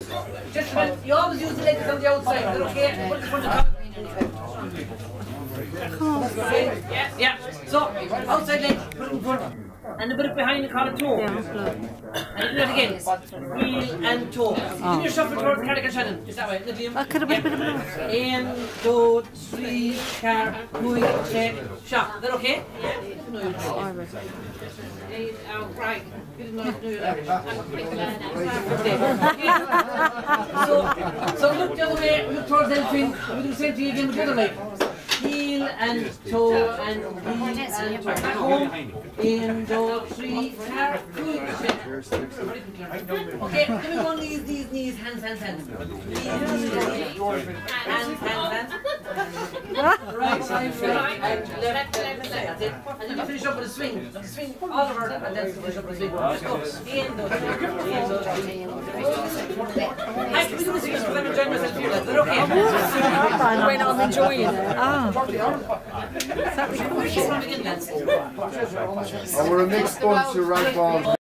Just a minute, you always use the legs on the outside, is that okay? Put it in front of the top. Yeah. So, outside leg, put it in front. And a bit behind the collar toe. And do that again. Heel and toe. Give me a shuffle towards the Cardigan Shannon. Just that way. In, 2, 3, car, moving, shake, shot. Is that okay? Yeah. Right. So look the other way, look towards the fin. We do the same thing again with the other leg. Heel and toe and heel and toe. Back home. In, 2, 3, car, moving, shake. Okay, give me one knees, knees, hands. Knees, hands. Right side, right, left side. That's it. And then you finish up with a swing. Swing all over and then finish up with a swing. Let's go. In, those, I can do this because I'm enjoying myself here. Is that okay? When I'm enjoying it. And we're a mixed bunch of rag balls.